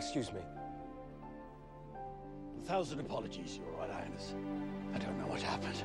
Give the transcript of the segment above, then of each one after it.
Excuse me. 1,000 apologies, Your Royal Highness. I don't know what happened.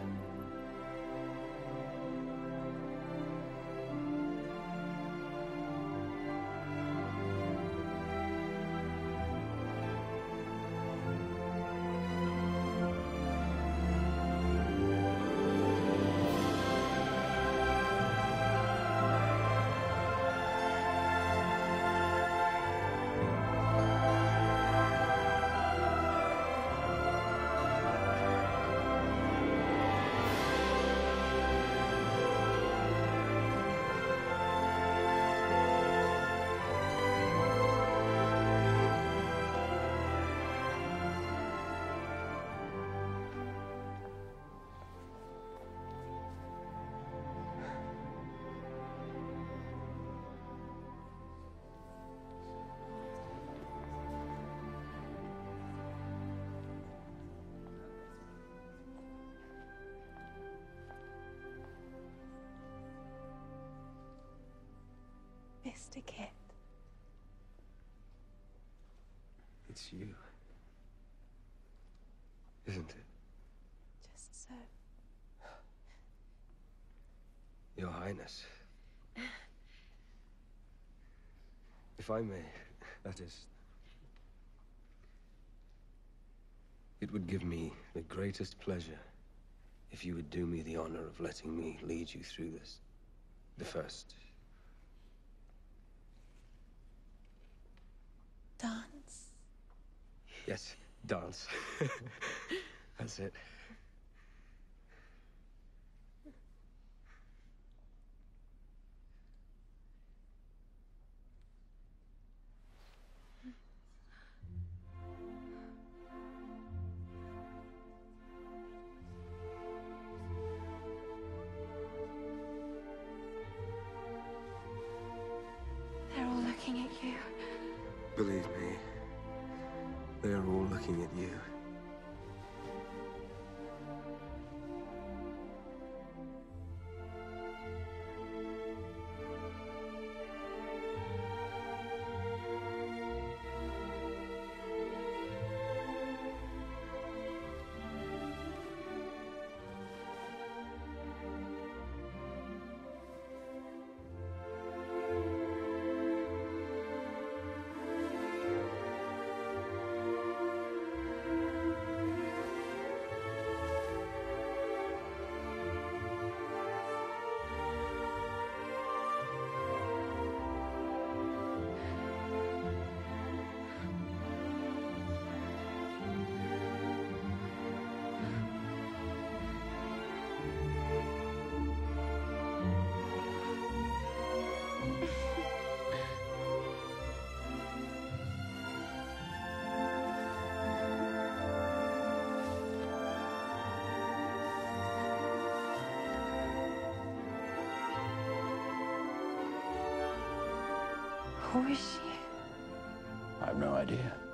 Mr. Kit. It's you. Isn't it? Just so. Your Highness. If I may, that is... It would give me the greatest pleasure if you would do me the honor of letting me lead you through this. The first. Dance. Yes, dance. That's it. They're all looking at you. Believe me, they are all looking at you. Who is she? I have no idea.